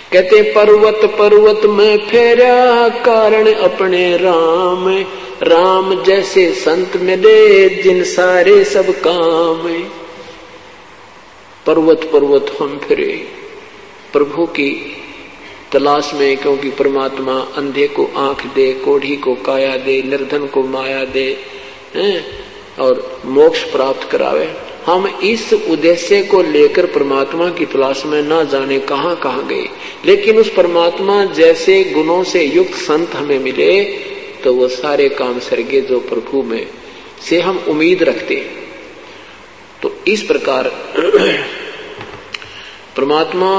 कहते पर्वत पर्वत में फेरा कारण अपने राम, राम जैसे संत मिले जिन सारे सब काम। पर्वत पर्वत हम फिरे प्रभु की तलाश में, क्योंकि परमात्मा अंधे को आंख दे, कोढ़ी को काया दे, निर्धन को माया दे और मोक्ष प्राप्त करावे। हम इस उद्देश्य को लेकर परमात्मा की तलाश में ना जाने कहां कहां गए, लेकिन उस परमात्मा जैसे गुणों से युक्त संत हमें मिले तो वो सारे काम सर्गे जो प्रभु में से हम उम्मीद रखते हैं। तो इस प्रकार परमात्मा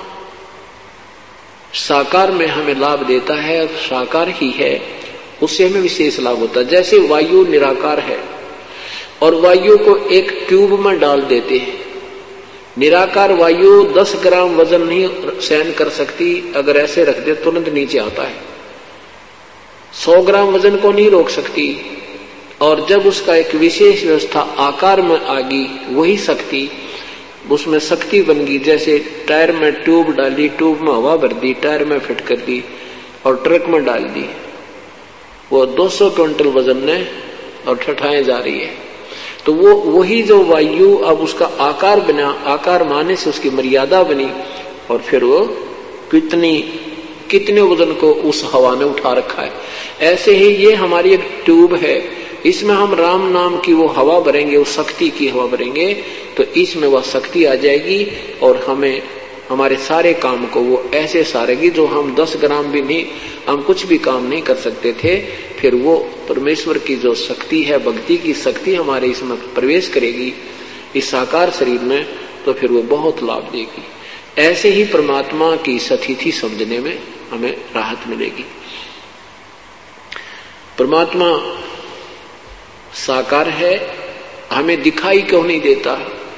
साकार में हमें लाभ देता है और साकार ही है, उससे हमें विशेष लाभ होता है। जैसे वायु निराकार है और वायु को एक ट्यूब में डाल देते हैं। निराकार वायु 10 ग्राम वजन नहीं सहन कर सकती, अगर ऐसे रख दे तुरंत नीचे आता है। 100 ग्राम वजन को नहीं रोक सकती, और जब उसका एक विशेष व्यवस्था आकार में आ गई, वही शक्ति उसमें शक्ति बन गई। जैसे टायर में ट्यूब डाली, ट्यूब में हवा भर दी, टायर में फिट कर दी और ट्रक में डाल दी, वो 200 क्विंटल वजन ने और ठठाएं जा रही है। तो वो वही जो वायु अब उसका आकार बना, आकार माने से उसकी मर्यादा बनी, और फिर वो कितने वजन को उस हवा ने उठा रखा है। ऐसे ही ये हमारी एक ट्यूब है, इसमें हम राम नाम की वो हवा भरेंगे, उस शक्ति की हवा भरेंगे, तो इसमें वह शक्ति आ जाएगी और हमें हमारे सारे काम को वो ऐसे सारेगी जो हम 10 ग्राम भी नहीं, हम कुछ भी काम नहीं कर सकते थे। फिर वो परमेश्वर की जो शक्ति है, भक्ति की शक्ति हमारे इसमें प्रवेश करेगी इस साकार शरीर में, तो फिर वो बहुत लाभ देगी। ऐसे ही परमात्मा की सतिथि समझने में हमें राहत मिलेगी। परमात्मा साकार है, हमें दिखाई क्यों नहीं देता?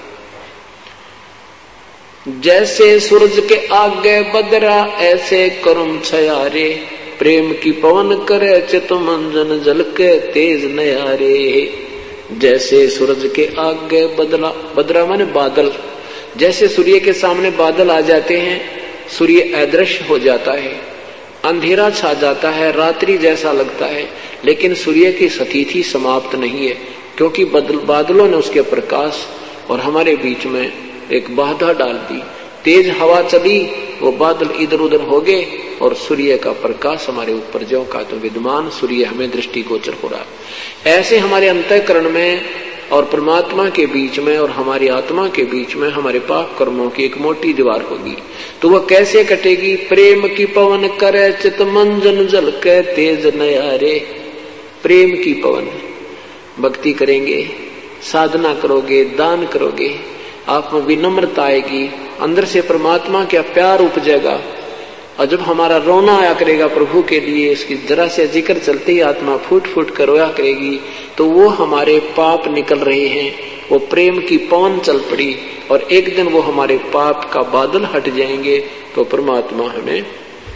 जैसे सूरज के आगे बदरा ऐसे करुम छयारे, प्रेम की पवन करे चित मंजन जल के तेज नयारे। जैसे सूरज के आगे बदरा माने बादल, जैसे सूर्य के सामने बादल आ जाते हैं, सूर्य अदृश्य हो जाता है, अंधेरा छा जाता है, रात्रि जैसा लगता है, लेकिन सूर्य की सतिथि समाप्त नहीं है, क्योंकि बादलों ने उसके प्रकाश और हमारे बीच में एक बाधा डाल दी। तेज हवा चली, वो बादल इधर उधर हो गए और सूर्य का प्रकाश हमारे ऊपर ज्यों का तो विद्यमान सूर्य हमें दृष्टिगोचर हो रहा है। ऐसे हमारे अंतःकरण में और परमात्मा के बीच में और हमारी आत्मा के बीच में हमारे पाप कर्मों की एक मोटी दीवार होगी। तो वह कैसे कटेगी? प्रेम की पवन करे चित मंजन जल के तेज नयारे। प्रेम की पवन, भक्ति करेंगे, साधना करोगे, दान करोगे, आप में विनम्रता आएगी, अंदर से परमात्मा का प्यार उपजेगा। और जब हमारा रोना आया करेगा प्रभु के लिए, इसकी जरा से जिक्र चलते ही आत्मा फूट फूट कर रोया करेगी, तो वो हमारे पाप निकल रहे हैं, वो प्रेम की पवन चल पड़ी और एक दिन वो हमारे पाप का बादल हट जाएंगे, तो परमात्मा हमें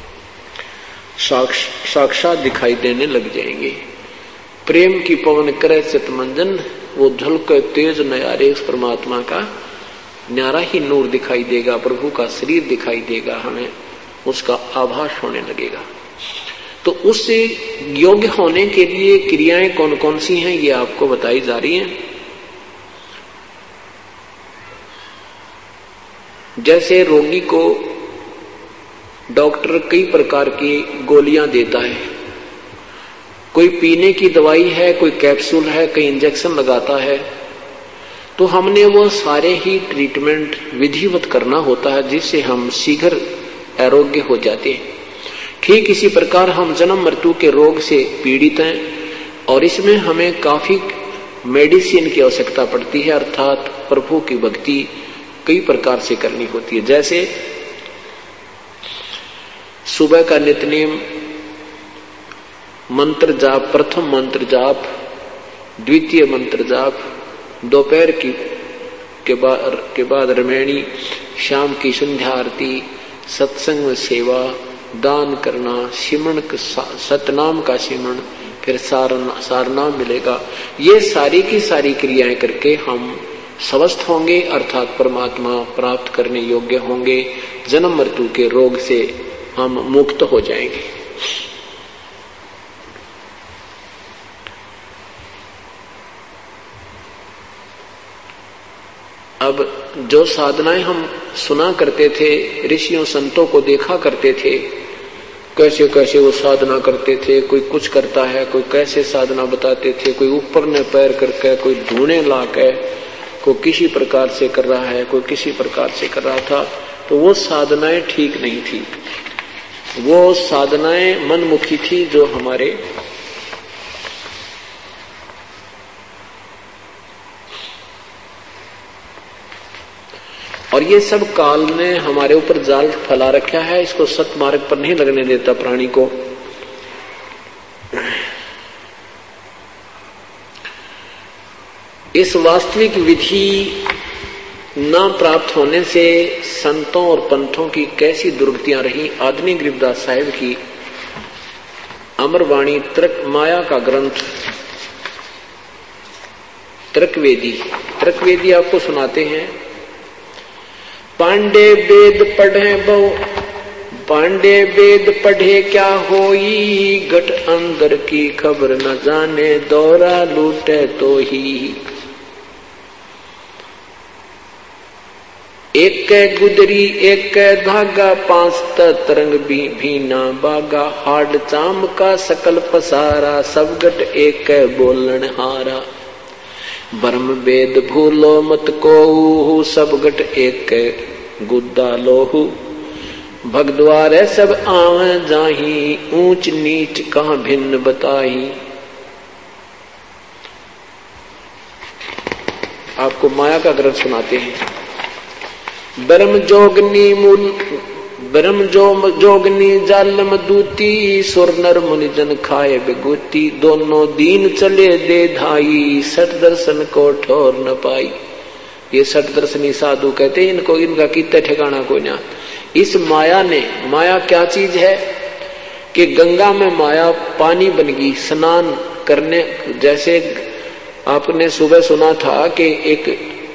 साक्षात दिखाई देने लग जाएंगे। प्रेम की पवन करे चितमंजन, वो झलक तेज नयारे, उस परमात्मा का न्यारा ही नूर दिखाई देगा, प्रभु का शरीर दिखाई देगा, हमें उसका आभास होने लगेगा। तो उससे योग्य होने के लिए क्रियाएं कौन कौन सी हैं, ये आपको बताई जा रही हैं। जैसे रोगी को डॉक्टर कई प्रकार की गोलियां देता है, कोई पीने की दवाई है, कोई कैप्सूल है, कोई इंजेक्शन लगाता है, तो हमने वो सारे ही ट्रीटमेंट विधिवत करना होता है, जिससे हम शीघ्र आरोग्य हो जाते हैं। ठीक इसी प्रकार हम जन्म मृत्यु के रोग से पीड़ित हैं और इसमें हमें काफी मेडिसिन की आवश्यकता पड़ती है, अर्थात प्रभु की भक्ति कई प्रकार से करनी होती है। जैसे सुबह का नित्यनेम मंत्र जाप, प्रथम मंत्र जाप, द्वितीय मंत्र जाप, दोपहर के बाद रमैणी, शाम की संध्या आरती, सत्संग में सेवा, दान करना, सिमरण सतनाम का सिमरण, फिर सारनाम मिलेगा। ये सारी की सारी क्रियाएं करके हम स्वस्थ होंगे अर्थात परमात्मा प्राप्त करने योग्य होंगे, जन्म मृत्यु के रोग से हम मुक्त हो जाएंगे। अब जो साधनाएं हम सुना करते थे, ऋषियों संतों को देखा करते थे, कैसे कैसे वो साधना करते थे, कोई कुछ करता है, कोई कैसे साधना बताते थे, कोई ऊपर ने पैर करके, कोई ढूंढे ला के, कोई किसी प्रकार से कर रहा है, कोई किसी प्रकार से कर रहा था, तो वो साधनाएं ठीक नहीं थी। वो साधनाएं मनमुखी थी जो हमारे और ये सब काल ने हमारे ऊपर जाल फैला रखा है, इसको सतमार्ग पर नहीं लगने देता प्राणी को। इस वास्तविक विधि न प्राप्त होने से संतों और पंथों की कैसी दुर्गतियां रही। आदमी गरीबदास साहिब की अमरवाणी तर्क माया का ग्रंथ तर्कवेदी आपको सुनाते हैं। पांडे वेद पढ़े क्या होई, घट अंदर की खबर न जाने, दौरा लूटे तो ही। एक गुदरी एक धागा, पांच तरंग भी ना बागा, हाड चाम का सकल पसारा, सब गट एक बोलन हारा। ब्रह्म वेद भूलो मत को, सब गट एक गुद्दा लोहू। भगद्वार सब आवे जाही, ऊंच नीच कहां भिन्न बताही। आपको माया का ग्रंथ सुनाते हैं। ब्रह्म जोगनी जालम दूती, सुर नर मुनि जन खाए बेगूती। दोनों दीन चले दे धाई, सठ दर्शन को ठोर न पाई। ये सठ दर्शनी साधु कहते हैं इनको, इनका कितना ठिकाना कोई ना। इस माया ने, माया क्या चीज है कि गंगा में माया पानी बन गई स्नान करने। जैसे आपने सुबह सुना था कि एक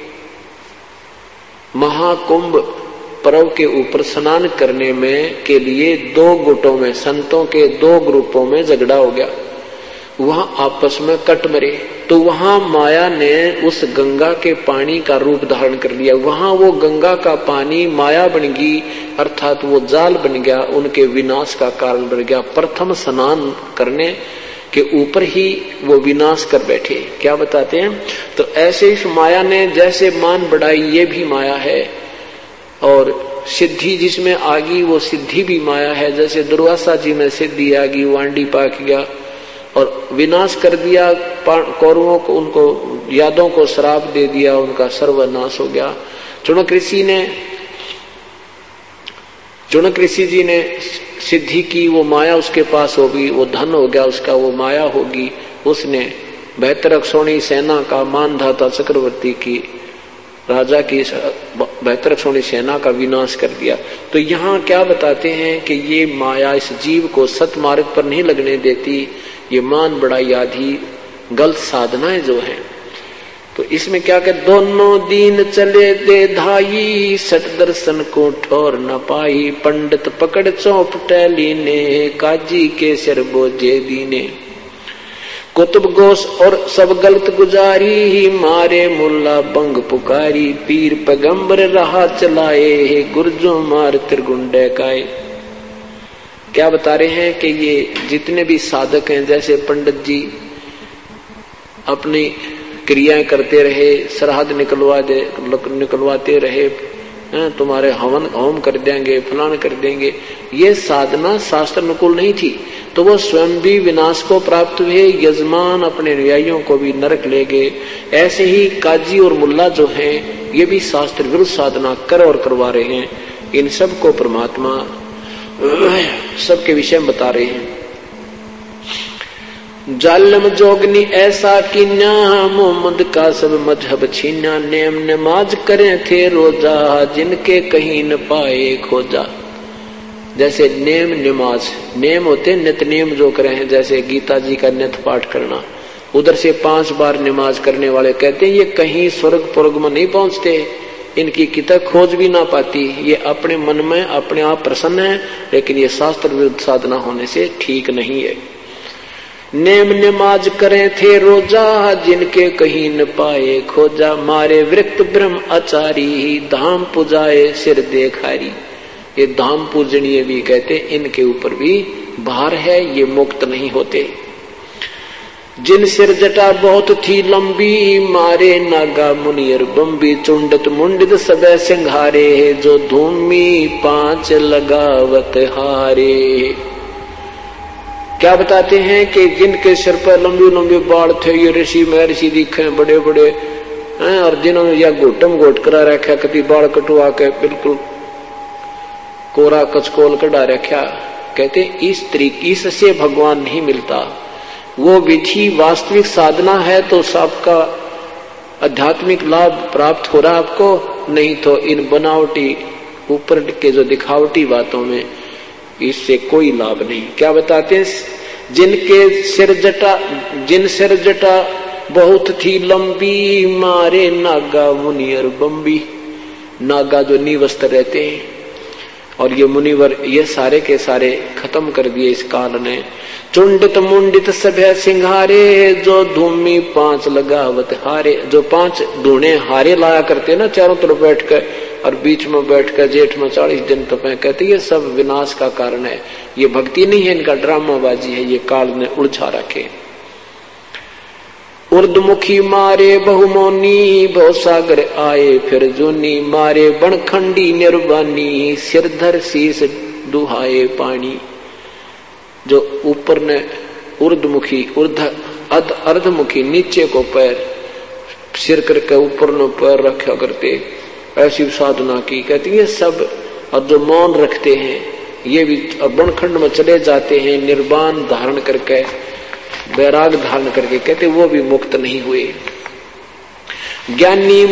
महाकुंभ पर्व के ऊपर स्नान करने में के लिए दो गुटों में, संतों के दो ग्रुपों में झगड़ा हो गया, वहां आपस में कट मरे। तो वहां माया ने उस गंगा के पानी का रूप धारण कर लिया। वहां वो गंगा का पानी माया बन गई, अर्थात वो जाल बन गया, उनके विनाश का कारण बन गया। प्रथम स्नान करने के ऊपर ही वो विनाश कर बैठे। क्या बताते हैं? तो ऐसे इस माया ने जैसे मान बढ़ाई, ये भी माया है। और सिद्धि जिसमें आ गई वो सिद्धि भी माया है। जैसे दुर्वासा जी में सिद्धि आ गई, वांडी पाक गया और विनाश कर दिया कौरवों को, उनको यादों को श्राप दे दिया, उनका सर्वनाश हो गया। चुनक ऋषि जी ने सिद्धि की, वो माया उसके पास होगी, वो धन हो गया उसका, वो माया होगी। उसने बेहतरक्षोणी सेना का मानधाता चक्रवर्ती की, राजा की बेहतरक्षोणी सेना का विनाश कर दिया। तो यहाँ क्या बताते हैं कि ये माया इस जीव को सतमार्ग पर नहीं लगने देती। ये मान बढ़ाई आदि गलत साधनाएं जो हैं, तो इसमें क्या कर, दोनों दीन चले दे धाई, सठ दर्शन को ठोर न पाई। पंडित पकड़ चौप लीने, काजी के सिर बोझे दीने। कुतुब गोश और सब गलत गुजारी, मारे मुल्ला बंग पुकारी। पीर पैगंबर रहा चलाए, गुर्जो मार त्रिगुंडे काए। क्या बता रहे हैं कि ये जितने भी साधक हैं, जैसे पंडित जी अपनी क्रियाएं करते रहे, श्राद्ध निकलवाते रहे, तुम्हारे हवन होम कर देंगे, फलान कर देंगे, ये साधना शास्त्र अनुकूल नहीं थी। तो वो स्वयं भी विनाश को प्राप्त हुए, यजमान अपने अनुयायियों को भी नरक ले गए। ऐसे ही काजी और मुल्ला जो हैं, ये भी शास्त्र विरुद्ध साधना कर और करवा रहे हैं। इन सब को परमात्मा सबके विषय में बता रहे हैं। जालम जोगनी ऐसा कीन्या, मोहम्मद का सब मजहब छीन्या। नेम नमाज करें थे रोजा, जिनके कहीं न पाए खोजा। जैसे नेम नमाज, नेम होते नित्य नेम जो करें हैं, जैसे गीता जी का नित्य पाठ करना, उधर से 5 बार नमाज करने वाले कहते हैं ये कहीं स्वर्ग पुर्ग में नहीं पहुंचते, इनकी किताब खोज भी ना पाती, ये अपने मन में अपने आप प्रसन्न है, लेकिन ये शास्त्र विरुद्ध साधना होने से ठीक नहीं है। नेम नमाज करें थे रोजा, जिनके कहीं न पाए खोजा, मारे वृक्त ब्रह्म आचारी, धाम पुजाए सिर देखारी। ये धाम पूजनीय भी कहते, इनके ऊपर भी भार है, ये मुक्त नहीं होते। जिन सिर जटा बहुत थी लंबी, मारे नागा मुनियर बम्बी, चुंडत मुंडित सबे सिंघारे, जो धूमी 5 लगावत हारे। क्या बताते हैं कि जिनके सिर पर लंबी लंबी बाल थे, ये ऋषि महर्षि दिखे बड़े बड़े, और जिन्होंने या घोटम घोट करा रखा, कभी बाल कटवा के बिल्कुल कोरा कचकोल कटा रखा। कहते इस तरीके इससे भगवान नहीं मिलता। वो विधि वास्तविक साधना है तो सबका आध्यात्मिक लाभ प्राप्त हो रहा आपको, नहीं तो इन बनावटी ऊपर के जो दिखावटी बातों में इससे कोई लाभ नहीं। क्या बताते हैं, जिन सिर जटा बहुत थी लंबी, मारे नागा मुनियर बम्बी। नागा जो निवस्त रहते हैं, और ये मुनिवर, ये सारे के सारे खत्म कर दिए इस काल ने। चुंडित मुंडित सभ्य सिंघारे, जो धूमी 5 लगावत हारे। जो 5 धूणे हारे लाया करते ना चारों तरफ बैठ कर, और बीच में बैठ कर जेठ में 40 दिन तपे, कहते ये सब विनाश का कारण है, ये भक्ति नहीं है, इनका ड्रामाबाजी है, ये काल ने उलझा रखे। उर्दमुखी मारे बहुमोनी, भवसागर आए फिर जूनी, मारे बनखंडी निर्वाणी, सिरधर शीस दुहाए पानी। जो ऊपर ने उर्दमुखी अर्धमुखी नीचे को पैर सिर करके ऊपर ने पैर रखा करते, ऐसी साधना की। कहती है सब, और जो मौन रखते हैं ये भी बनखंड में चले जाते हैं, निर्वाण धारण करके, वैराग धारण करके, कहते वो भी मुक्त नहीं हुए। ज्ञानी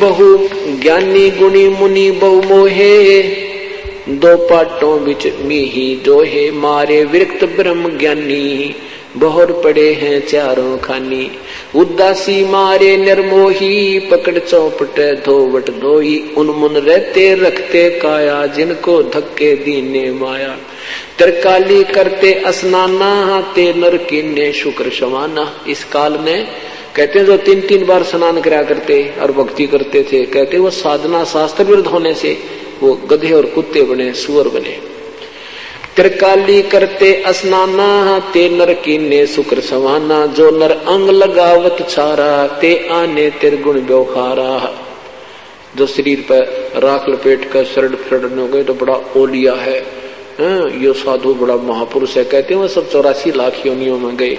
गुणी मुनि बहु मोहे, 2 पाटों बिच मीही जोहे, मारे विरक्त ब्रह्म ज्ञानी, बहुर पड़े हैं चारों खानी। उदासी मारे निर्मोही, पकड़ चौपट धोवट धोई, उन्मुन रहते रखते काया, जिनको धक्के दीने माया। त्रिकाली करते स्नाना, ते नर किन्ने शुक्र समाना। इस काल ने कहते हैं जो 3-3 बार स्नान करा करते और भक्ति करते थे, कहते वो साधना शास्त्र विरुद्ध होने से वो गधे और कुत्ते बने, सुअर बने। त्रिकाली करते स्नाना, ते नर कीने शुक्र समाना, जो नर अंग लगावत छारा, ते आने तिरगुण व्यवहारा। जो शरीर पर राख लपेट कर शरण हो गए तो बड़ा ओलिया है, यो साधु बड़ा महापुरुष है, कहते हैं वो सब 84 लाख योनियों में गए।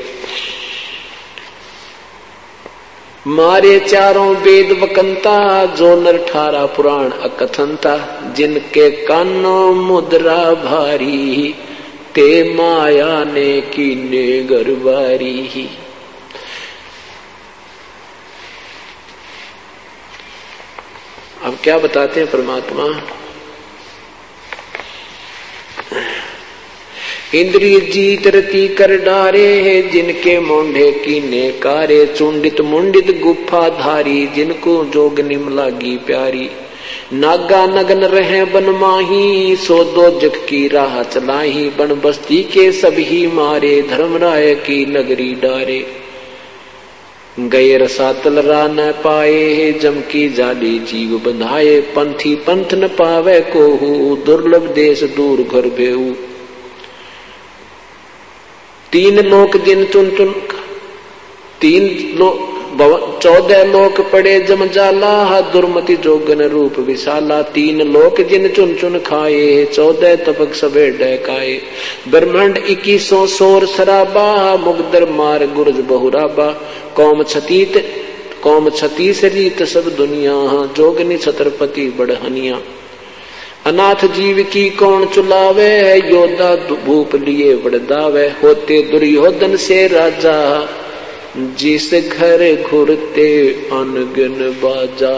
मारे चारों वेद वकंता, जो नर 18 पुराण अकथनता, जिनके कानों मुद्रा भारी, ते माया ने कीने गरबारी। अब क्या बताते हैं परमात्मा, इंद्रिय जीत रति कर डारे, जिनके मोंढे कीने कारे, चुंडित मुंडित गुफा धारी, जिनको जोग निम लागी प्यारी। नागा नगन रहे बन माही, सो दो जग की राह चलाही, बन बस्ती के सभी मारे, धर्मराय की नगरी डारे। गए रसातल रा न पाए, जम की जाली जीव बंधाए, पंथी पंथ न पावे कोहू, दुर्लभ देश दूर घर बेऊ। 3 लोक जिन चुन 14 लोक पड़े जम जाला, दुर्मति जोगन रूप विशाला। 3 लोक जिन चुन चुन खाए, 14 तपक सबे डहकाए। ब्रह्मांड 21 शोर शराबा, मुगदर मार गुरज बहुराबा। कौम छतीस रीत सब दुनिया, जोगनी छत्रपति बढ़हनिया। अनाथ जीव की कौन चुलावे, योद्धा भूप लिए बड़दावे। होते दुर्योधन से राजा, जिस घर घुरते अनगिन बाजा।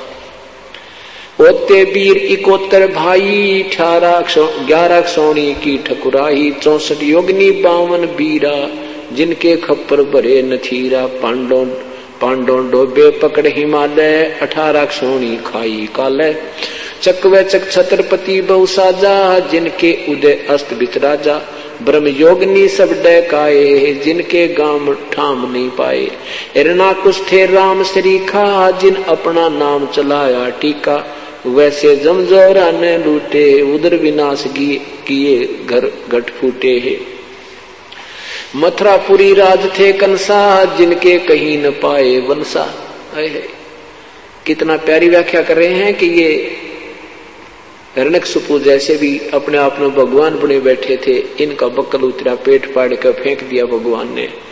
होते वीर 71 भाई, 11 सोनी की ठकुराई। 64 योगनी 52 बीरा, जिनके खप्पर भरे नथीरा। पांडों डोबे पकड़ हिमालय, 18 सोनी खाई काले। चकवे चक छत्रपति बहु साजा, जिनके उदय अस्त बिच राजा। ब्रह्म योगनी सब डकाए, जिनके गाम ठाम नहीं पाए। हिरणाकुश थे राम सरीखा, जिन अपना नाम चलाया टीका। वैसे जमजोरा ने लूटे, उदर विनाश किए घर घट फूटे है। मथुरापुरी राज थे कंसा, जिनके कहीं न पाए वंशा। कितना प्यारी व्याख्या कर रहे हैं कि ये हिरण्यकशिपु जैसे भी अपने आप में भगवान बने बैठे थे, इनका बक्कल उतरा, पेट फाड़ कर फेंक दिया भगवान ने।